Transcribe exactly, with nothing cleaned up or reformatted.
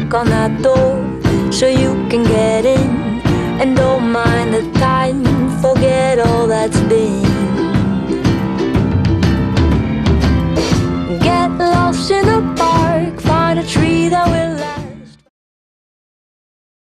knock on that door so you can get in. And don't mind the time